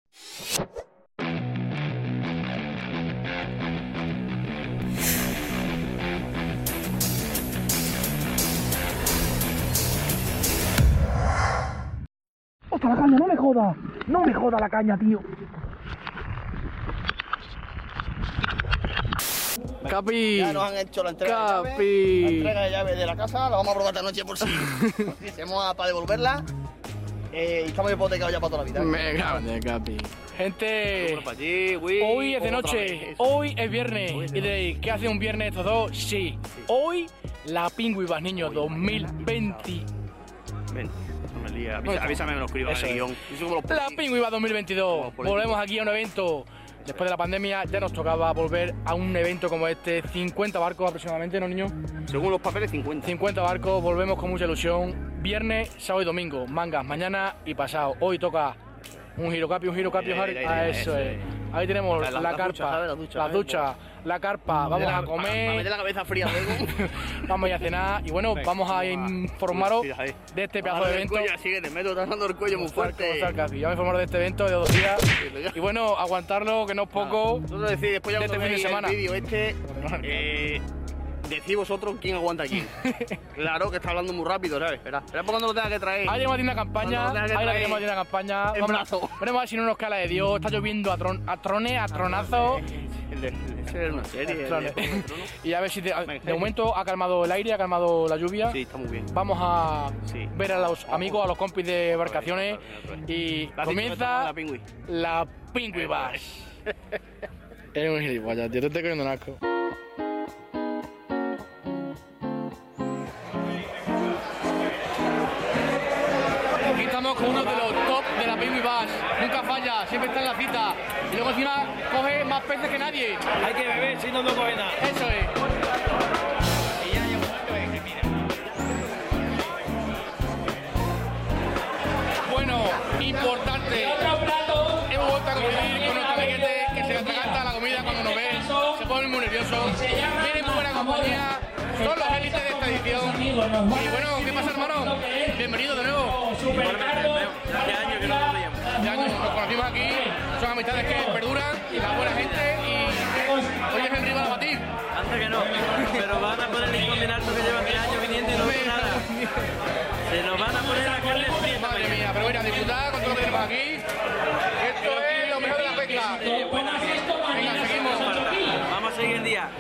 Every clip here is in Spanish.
¡Hostia, la caña! ¡No me joda! ¡No me joda la caña, tío! Capi, ya nos han hecho la entrega Capi. de llaves, la entrega de llaves de la casa, la vamos a probar esta noche por si hacemos para devolverla. Y estamos hipotecados ya para toda la vida. Me cago en Capi. Gente, Allí, hoy es de noche, hoy es viernes. Y diréis, ¿qué hace un viernes estos dos? Sí, hoy la Pingüibas, niños, 2020. Ven, no me líes, avísame que lo escriba en el guión. La Pingüibas 2022. Volvemos aquí a un evento. Después de la pandemia ya nos tocaba volver a un evento como este. 50 barcos aproximadamente, ¿no, niños? Según los papeles, 50. 50 barcos, volvemos con mucha ilusión. Viernes, sábado y domingo, mangas mañana y pasado. Hoy toca un giro capi, eso es. Ahí tenemos la carpa, las duchas, la carpa, vamos a comer. Para meter la cabeza fría luego. Vamos a ir a cenar y bueno, vamos a informaros de este pedazo de evento. Así que te meto, te dando el cuello muy fuerte. Vamos a informaros de este evento de 2 días. Y bueno, aguantarlo, que no es poco. Vosotros decís, después ya de este fin de semana. El vídeo decís vosotros quién aguanta a quién. Claro, que está hablando muy rápido, ¿sabes? Espera por cuando lo tenga que traer. Ahí tenemos una campaña, ahí la tenemos una campaña. Veremos a ver si no nos cae la de Dios. Está lloviendo a tronazos. Ese es una serie. Y a ver si de momento ha calmado el aire, ha calmado la lluvia. Sí, está muy bien. Vamos a ver a los amigos, a los compis de embarcaciones. Y comienza la Pingüibas. Eres un gilipollas, tío, te estoy cogiendo un asco. Aquí estamos con uno de los top de la Pingüibas. Nunca falla, siempre está en la cita. Y luego encima coge más peces que nadie. Hay que beber, si no, no coge nada. Eso es. Bueno, importante. Hemos vuelto a convivir con nuestro amiguete que se le atraganta la comida cuando nos ve. Se pone muy nervioso. Viene muy buena compañía. Son los élites de esta edición. Y bueno, ¿qué pasa, hermano? Bienvenido de nuevo. Hace años que no nos veíamos. Ya nos conocimos aquí. Son amistades que perduran y la buena gente. Y hoy es el rival a batir. Antes que no, pero van a poner el incombinato que llevan 10 años viniendo y no ven nada. Se nos van a poner a carne fría. Madre mía, pero mira, disfrutar con todo lo que tenemos aquí. Esto es lo mejor de la pesca. Venga, seguimos. Vamos a seguir el día.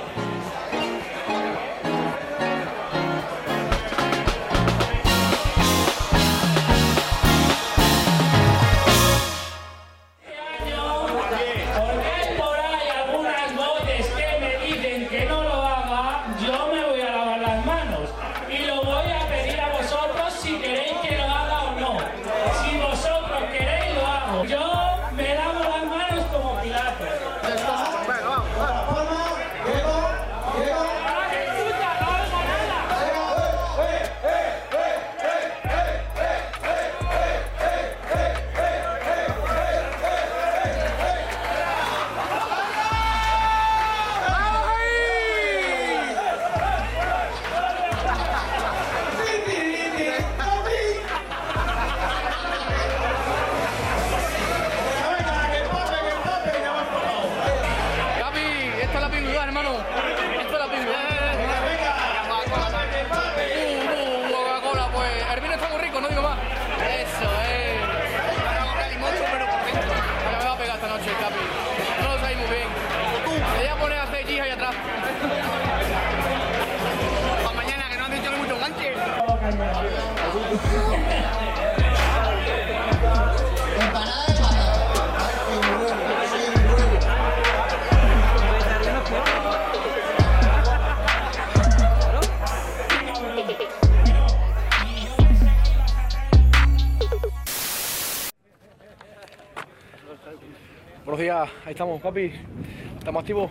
Buenos días, ahí estamos, papi. Estamos activos.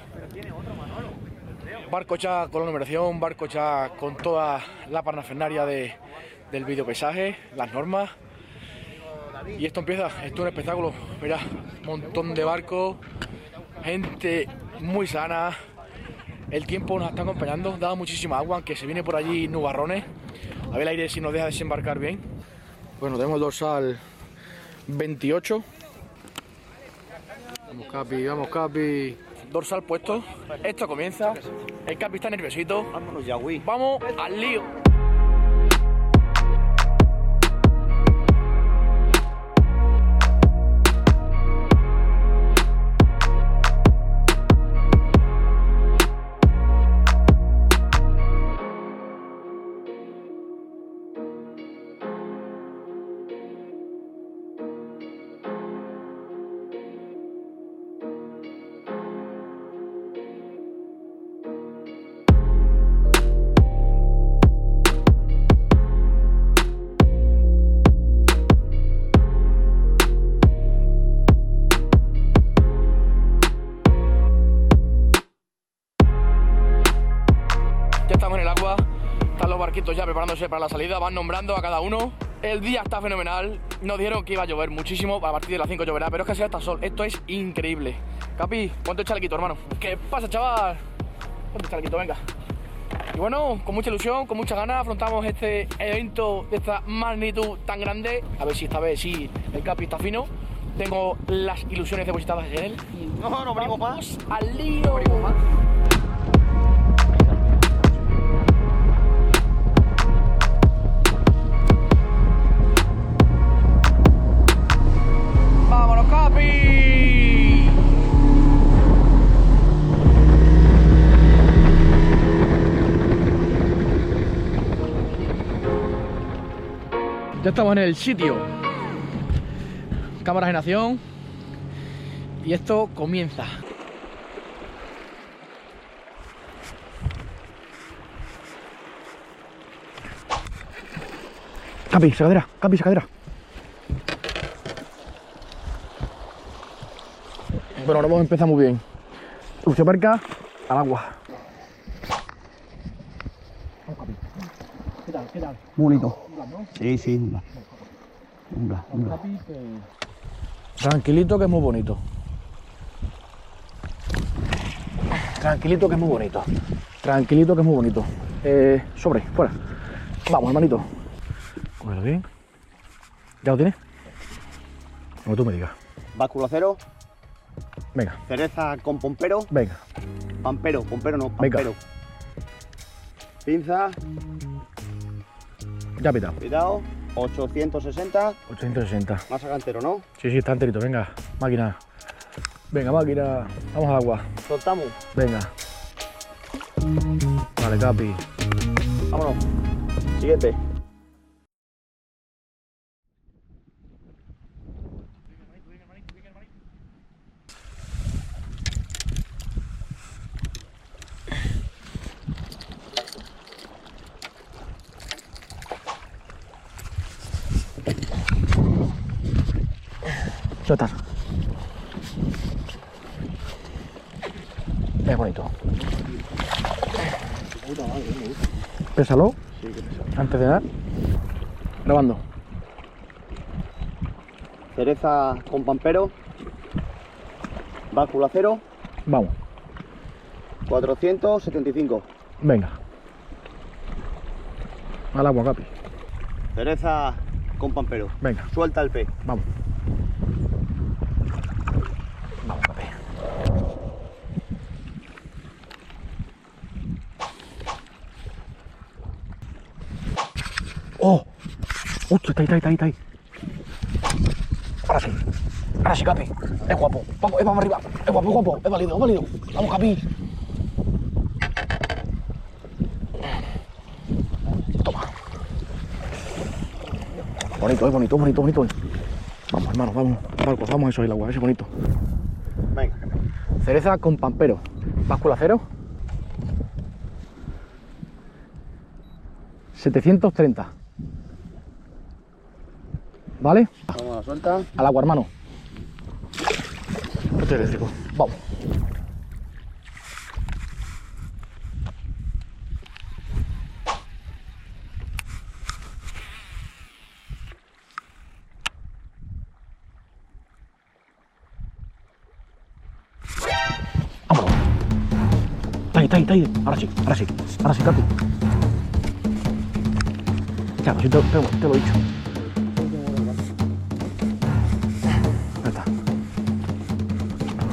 Barco ya con la numeración, barco ya con toda la parafernalia del videopaisaje, las normas. Y esto empieza, esto es un espectáculo. Mira, un montón de barcos, gente muy sana. El tiempo nos está acompañando, da muchísima agua, aunque se viene por allí nubarrones. A ver el aire si nos deja desembarcar bien. Bueno, tenemos el dorsal 28. Vamos, Capi, vamos, Capi. Dorsal puesto. Esto comienza. El Capi está nerviosito. Vámonos ya, güey. Vamos al lío. Ya estamos en el agua, están los barquitos ya preparándose para la salida, van nombrando a cada uno. El día está fenomenal, nos dijeron que iba a llover muchísimo, a partir de las 5 lloverá, pero es que así hasta sol, esto es increíble. Capi, ponte el chalequito, hermano. ¿Qué pasa, chaval? Ponte el chalequito, venga. Y bueno, con mucha ilusión, con muchas ganas, afrontamos este evento de esta magnitud tan grande. A ver si esta vez sí el Capi está fino. Tengo las ilusiones depositadas en él. No, no venimos más. ¡Al lío! ¡Vámonos, Capi! Ya estamos en el sitio. Cámaras en acción. Y esto comienza. Capi, sacadera, Capi, sacadera. Bueno, ahora hemos empezado muy bien. Lucio Perca al agua. ¿Qué tal? ¿Qué tal? Bonito. Sí, sí. Tranquilito, que es muy bonito. Tranquilito, que es muy bonito. Tranquilito, que es muy bonito. Sobre, fuera. Vamos, hermanito. Cógelo bien. ¿Ya lo tienes? Como tú me digas. Báscula cero. Venga, Cereza con pompero. venga. Pompero no, Venga. pampero. Pinza, Ya ha pitado. cuidado. 860. 860. Más sacantero, ¿no? Sí, sí, está enterito. Venga, máquina. Venga, máquina. Vamos al agua. Soltamos. Venga. Vale, Capi. Vámonos. Siguiente. Suelta. Es bonito. Pésalo. Sí, que pesa. Antes de dar. Grabando. Cereza con pampero. Báscula cero. Vamos. 475. Venga. Al agua, Capi. Cereza con pampero. Venga. Suelta el pez. Vamos. Vamos, Capi. ¡Oh! ¡Hostia, está ahí! Ahora sí, Capi. Es guapo. Vamos, es arriba. Es guapo. Es válido. Vamos, Capi. Toma. Bonito. Vamos, hermano, vamos. Barcos, vamos a eso, el agua, ese bonito. Venga. Cereza con pampero. Báscula cero. 730. ¿Vale? Vamos a la suelta. Al agua, hermano. Estoy eléctrico. Vamos. Vámonos. Está ahí. Ahora sí, Capi. Ya, si te lo he dicho. Ya está.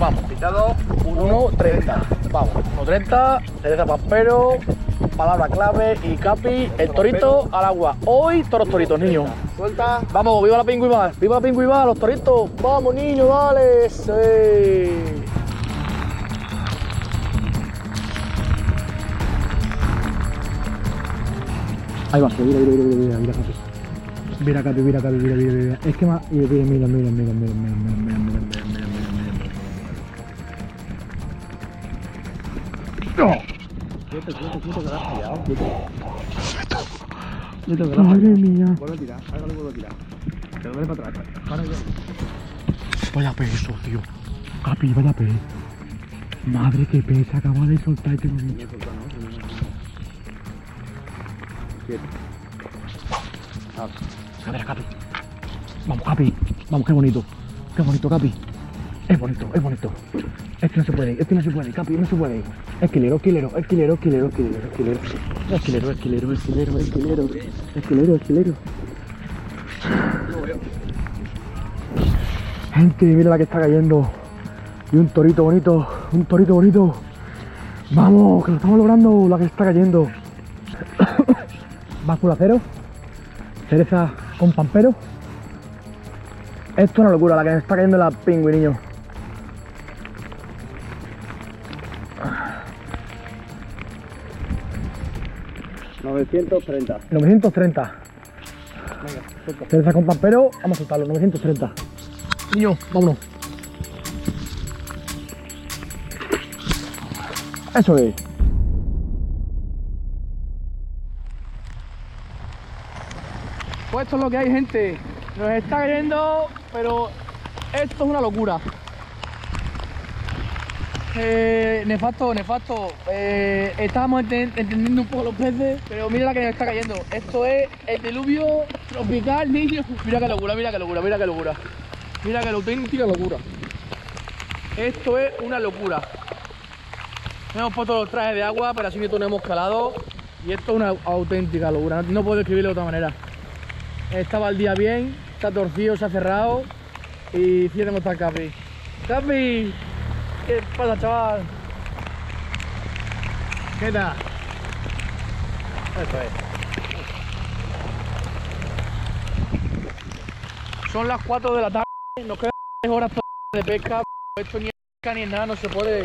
Vamos. Pintado. 1.30. Vamos. 1.30. Cereza Pampero. Palabra clave y Capi, el torito al agua. Hoy todos los toritos, niños. Suelta. Vamos, viva la Pingüibar, viva la Pingüibar, los toritos. Vamos, niños, dale. Sí. Ahí va, mira, Capi. Mira, Capi, mira. Es que más. Mira. ¡No! Madre mía. Vuelve a tirar, ahora lo vuelvo a tirar. Te lo doy para atrás. Vaya peso, tío. Capi, vaya peso. Madre, qué pesa, acaba de soltar este momento. A ver, Capi. Vamos, Capi. Vamos, qué bonito. Qué bonito, Capi. Es bonito. Este no se puede, Capi, no se puede. Esquilero. Gente, mira la que está cayendo. Y un torito bonito. Vamos, que lo estamos logrando, la que está cayendo. Báscula cero. Cereza con pampero. Esto es una locura, la que está cayendo la pingüiniño. $930. 930. Cereza con pampero, vamos a soltarlo, 930. Niño, vámonos. Eso es. Pues esto es lo que hay, gente. Nos está cayendo, pero esto es una locura. Nefasto. Estábamos entendiendo un poco los peces, pero mira la que nos está cayendo. Esto es el diluvio tropical, niños. Mira qué locura. Mira qué auténtica locura. Esto es una locura. Hemos puesto los trajes de agua, pero así que no hemos calado. Y esto es una auténtica locura. No puedo describirlo de otra manera. Estaba el día bien, está torcido, se ha cerrado. Y fíjate cómo está el Capi. ¡Capi! ¿Qué pasa, chaval? ¿Qué tal? Eso es. Son las 4 de la tarde, nos quedan 3 horas de pesca. Esto ni es pesca ni es nada, no se puede.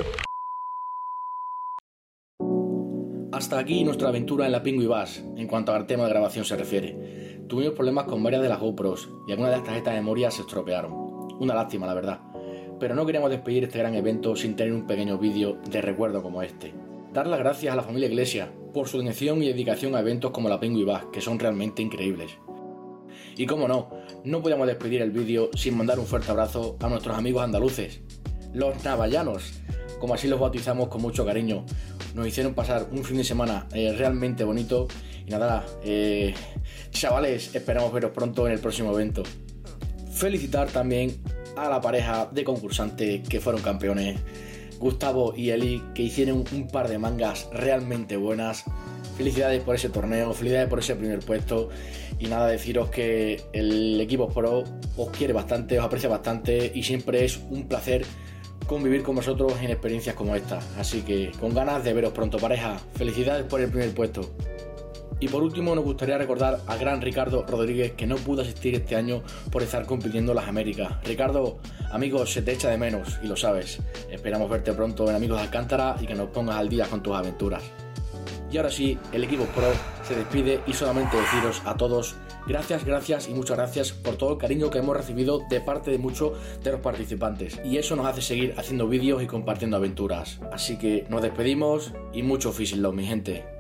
Hasta aquí nuestra aventura en la Pingüibass en cuanto al tema de grabación se refiere. Tuvimos problemas con varias de las GoPros y algunas de las tarjetas de memoria se estropearon. Una lástima, la verdad. Pero no queríamos despedir este gran evento sin tener un pequeño vídeo de recuerdo como este. Dar las gracias a la familia Iglesia por su atención y dedicación a eventos como la Pingüibass, que son realmente increíbles. Y como no podíamos despedir el vídeo sin mandar un fuerte abrazo a nuestros amigos andaluces, los navallanos, como así los bautizamos con mucho cariño. Nos hicieron pasar un fin de semana realmente bonito y nada, chavales, esperamos veros pronto en el próximo evento. Felicitar también a la pareja de concursantes que fueron campeones, Gustavo y Eli, que hicieron un par de mangas realmente buenas. Felicidades por ese torneo, felicidades por ese primer puesto y nada, deciros que el equipo Pro os quiere bastante, os aprecia bastante y siempre es un placer convivir con vosotros en experiencias como esta. Así que con ganas de veros pronto, pareja. Felicidades por el primer puesto. Y por último nos gustaría recordar al gran Ricardo Rodríguez, que no pudo asistir este año por estar compitiendo en las Américas. Ricardo, amigos, se te echa de menos y lo sabes. Esperamos verte pronto en Amigos de Alcántara y que nos pongas al día con tus aventuras. Y ahora sí, el equipo Pro se despide y solamente deciros a todos gracias y muchas gracias por todo el cariño que hemos recibido de parte de muchos de los participantes. Y eso nos hace seguir haciendo vídeos y compartiendo aventuras. Así que nos despedimos y mucho fishing love, mi gente.